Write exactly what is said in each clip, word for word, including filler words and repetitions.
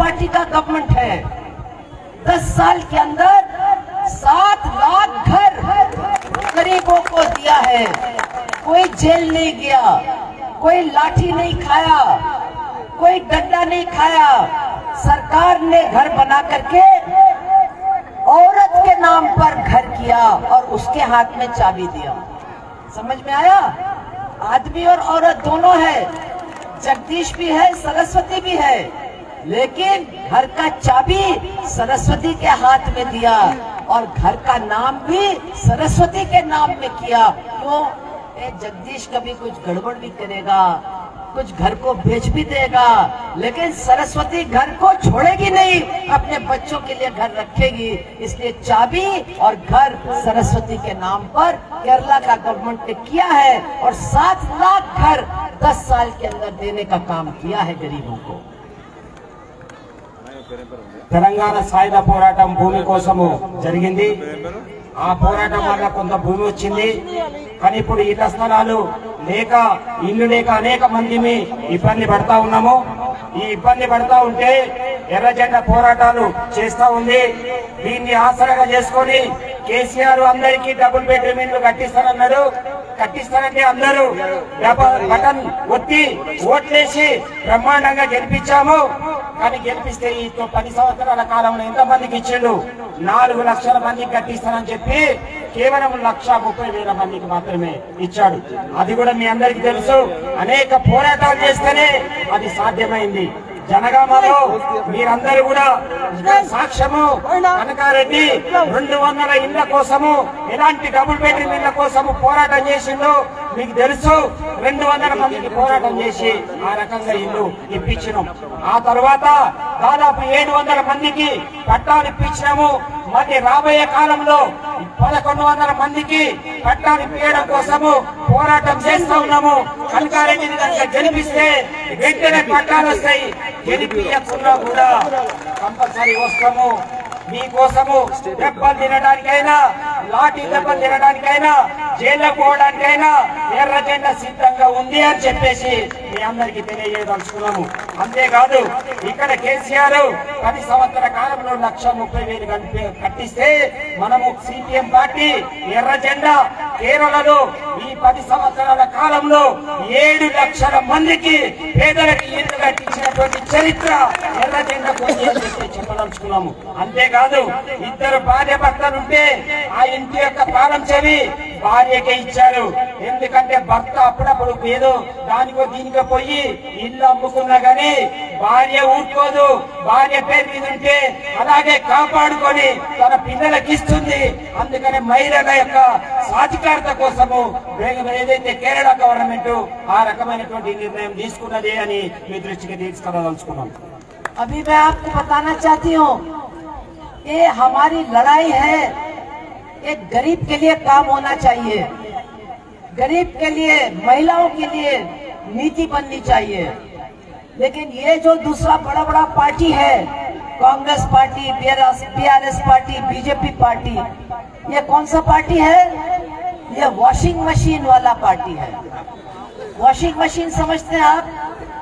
Party का government है। दस साल के अंदर सात लाख घर गरीबों को दिया है। कोई जेल नहीं गया, कोई लाठी नहीं खाया, कोई डंडा नहीं खाया। सरकार ने घर बना करके औरत के नाम पर घर किया और उसके हाथ में चाबी दिया। समझ में आया? आदमी और औरत दोनों है, जगदीश भी है, सरस्वती भी है, लेकिन घर का चाबी सरस्वती के हाथ में दिया और घर का नाम भी सरस्वती के नाम में किया। क्यों? जगदीश कभी कुछ गड़बड़ भी करेगा, कुछ घर को बेच भी देगा, लेकिन सरस्वती घर को छोड़ेगी नहीं, अपने बच्चों के लिए घर रखेगी। इसलिए चाबी और घर सरस्वती के नाम पर केरला का गवर्नमेंट ने किया है और सात लाख घर दस साल के अंदर देने का काम किया है गरीबों को। తెలంగాణ సాయుధ పోరాటం భూమి కోసము జరిగింది। ఆ పోరాటం వల్ల కొంత భూమి వచ్చింది, కానీ ఇప్పుడు ఇళ్ల స్థలాలు లేక ఇల్లు లేక అనేక మందిని ఇబ్బంది పడతా ఉన్నాము। ఈ ఇబ్బంది పడతా ఉంటే ఎర్ర జెండా పోరాటాలు చేస్తా ఉంది। దీన్ని ఆసరాగా చేసుకొని కేసీఆర్ అందరికీ డబుల్ బెడ్రూమ్ ఇల్లు కట్టిస్తానన్నాడు। కట్టిస్తానంటే అందరూ బటన్ ఒత్తి ఓట్లేసి బ్రహ్మాండంగా గెలిపించాము। కానీ గెలిపిస్తే ఈ పది సంవత్సరాల కాలంలో ఎంత మందికి ఇచ్చిండు? నాలుగు లక్షల మందికి కట్టిస్తానని చెప్పి కేవలం లక్ష ముప్పై వేల మందికి మాత్రమే ఇచ్చాడు। అది కూడా మీ అందరికీ తెలుసు। అనేక పోరాటాలు చేస్తేనే అది సాధ్యమైంది। జనగామలో మీరందరూ కూడా సాక్ష్యము, కనకారెడ్డి రెండు వందల ఇళ్ల కోసము, ఎలాంటి డబుల్ బెడ్రూమ్ ఇళ్ల కోసము పోరాటం చేసిందో మీకు తెలుసు। రెండు వందల మందికి పోరాటం చేసి ఆ రకంగా ఇల్లు ఇప్పించినాం। ఆ తర్వాత దాదాపు ఏడు వందల మందికి పట్టాలు ఇప్పించినాము। మరి రాబోయే కాలంలో పదకొండు వందల మందికి పట్టాలు ఇప్పించడం కోసము పోరాటం చేస్తూ ఉన్నాము। కనకారెడ్డిని కనుక గెలిపిస్తే వెంటనే పట్టాలు వస్తాయి, గెలిపించకుండా కూడా కంపల్సరీ వస్తాము। మీకోసము దెబ్బలు తినడానికైనా, లాఠీ దెబ్బలు తినడానికైనా, జైల్లో పోవడానికైనా ఎర్ర జెండా సిద్ధంగా ఉంది అని చెప్పేసి మీ అందరికీ తెలియజేయదలుచుకున్నాము। అంతేకాదు ఇక్కడ కేసీఆర్ పది సంవత్సరాల కాలంలో లక్ష ముప్పై వేలు కట్టిస్తే మనము సిపిఎం పార్టీ ఎర్ర జెండా కేరళలో ఈ పది సంవత్సరాల కాలంలో ఏడు లక్షల మందికి పేదలకు ఇల్లు కట్టించినటువంటి చరిత్ర ఎర్ర జెండాకు చెప్పదలుచుకున్నాము। అంతేకాదు ఇద్దరు భార్య భర్తలుంటే ఆ ఇంటి యొక్క తాళం చెవి భార్యకే ఇచ్చారు। ఎందుకంటే భర్త అప్పుడప్పుడు ఏదో దానికో దీనికో పోయి ఇల్లు అమ్ముకున్నా గానీ భార్య ఊరుకోదు, భార్య పేరు మీద ఉంటే అలాగే కాపాడుకొని తన పిల్లలకి ఇస్తుంది। అందుకని మహిళల యొక్క సాధికారత కోసము ఏదైతే కేరళ గవర్నమెంట్ ఆ రకమైనటువంటి నిర్ణయం తీసుకున్నది అని మీ దృష్టికి తీసుకురాదలుచుకున్నాం। अभी मैं आपको बताना चाहती हूँ, ये हमारी लड़ाई है। एक गरीब के लिए काम होना चाहिए, गरीब के लिए, महिलाओं के लिए नीति बननी चाहिए। लेकिन ये जो दूसरा बड़ा बड़ा पार्टी है, Congress party, BRS party, BJP party, ये कौन सा पार्टी है? ये वॉशिंग मशीन वाला पार्टी है। वॉशिंग मशीन समझते हैं आप?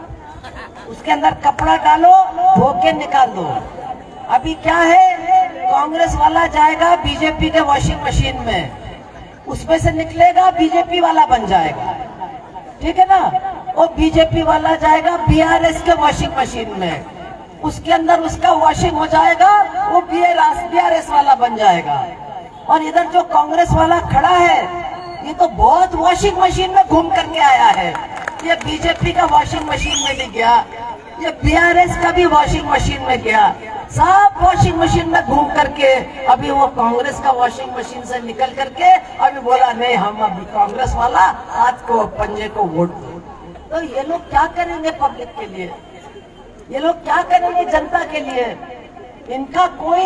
उसके अंदर कपड़ा डालो, धो के निकाल दो। अभी क्या है, कांग्रेस वाला जाएगा बीजेपी के वॉशिंग मशीन में, उसमें से निकलेगा बीजेपी वाला बन जाएगा, ठीक है ना। और बीजेपी वाला जाएगा बीआरएस के वॉशिंग मशीन में, उसके अंदर उसका वॉशिंग हो जाएगा, वो बीआरएस वाला बन जाएगा। और इधर जो कांग्रेस वाला खड़ा है, ये तो बहुत वॉशिंग मशीन में घूम करके आया है। ये बीजेपी का वॉशिंग मशीन में भी गया, ये बीआरएस का भी वॉशिंग मशीन में गया, सब वॉशिंग मशीन में घूम करके अभी वो कांग्रेस का वॉशिंग मशीन से निकल करके अभी बोला नहीं हम अभी कांग्रेस वाला हाथ को पंजे को वोट दो। तो ये लोग क्या करेंगे पब्लिक के लिए? ये लोग क्या करेंगे जनता के लिए? इनका कोई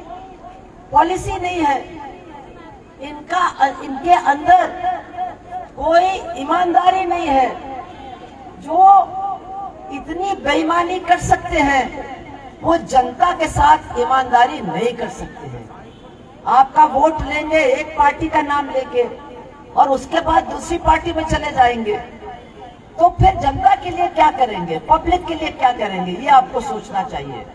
पॉलिसी नहीं है, इनका इनके अंदर कोई ईमानदारी नहीं है। जो इतनी बेईमानी कर सकते हैं वो जनता के साथ ईमानदारी नहीं कर सकते हैं। आपका वोट लेंगे एक पार्टी का नाम लेके और उसके बाद दूसरी पार्टी में चले जाएंगे, तो फिर जनता के लिए क्या करेंगे, पब्लिक के लिए क्या करेंगे, ये आपको सोचना चाहिए।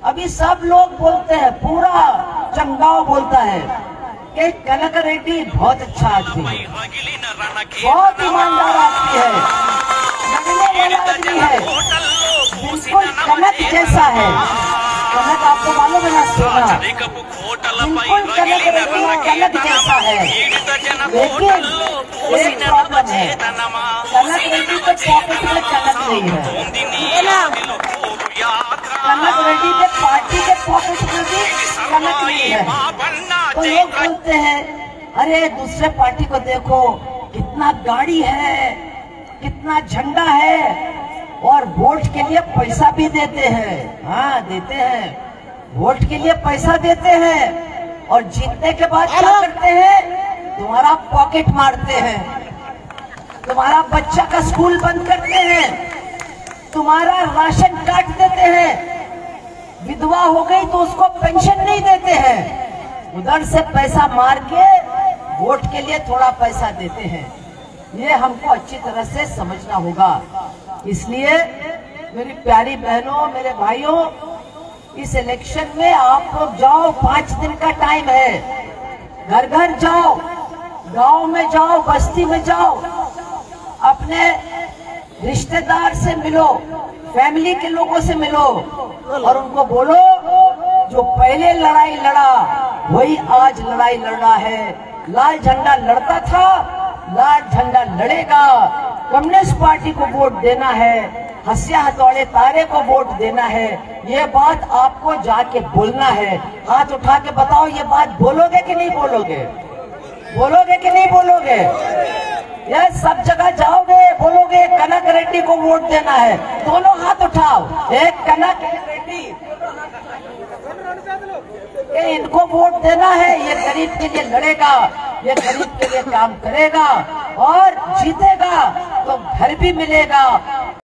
अभी सब लोग बोलते हैं, पूरा चंगाव बोलता है कि कनक रेड्डी बहुत अच्छा आदमी है, बहुत ईमानदार आदमी है, लगने वाला आदमी है, बिल्कुल कनक जैसा है। कनक आपको मालूम है ना, सोना बिल्कुल कनक रेड्डी कनक जैसा है। लेकिन एक प्रॉब्लम है, कनक रेड्डी के पॉकेट में कनक नहीं है, कनक रेड्डी के पार्टी के पॉकेट में भी कनक नहीं है। तो लोग बोलते हैं, अरे दूसरे पार्टी को देखो कितना गाड़ी है, कितना झंडा है, और वोट के लिए पैसा भी देते हैं। हाँ देते हैं, वोट के लिए पैसा देते हैं, और जीतने के बाद क्या करते हैं, तुम्हारा पॉकेट मारते हैं, तुम्हारा बच्चा का स्कूल बंद करते हैं, तुम्हारा राशन काट देते हैं, विधवा हो गई तो उसको पेंशन नहीं देते हैं, उधर से पैसा मार के वोट के लिए थोड़ा पैसा देते हैं। ये हमको अच्छी तरह से समझना होगा। इसलिए मेरी प्यारी बहनों, मेरे भाइयों, इस इलेक्शन में आप लोग जाओ, पांच दिन का टाइम है, घर घर जाओ, गांव में जाओ, बस्ती में जाओ, अपने रिश्तेदार से मिलो, फैमिली के लोगों से मिलो, और उनको बोलो जो पहले लड़ाई लड़ा वही आज लड़ाई लड़ रहा है। लाल झंडा लड़ता था, लाल झंडा लड़ेगा। कम्युनिस्ट पार्टी को वोट देना है, हंसिया हथौड़े तारे को वोट देना है, ये बात आपको जाके बोलना है। हाथ उठा के बताओ, ये बात बोलोगे कि नहीं बोलोगे? बोलोगे कि नहीं बोलोगे? ये सब जगह जाओगे, बोलोगे कनक रेड्डी को वोट देना है। दोनों हाथ उठाओ, एक कनक एक रेड्डी, ये इनको वोट देना है। ये गरीब के लिए लड़ेगा, ये गरीब के लिए काम करेगा और जीतेगा तो घर भी मिलेगा,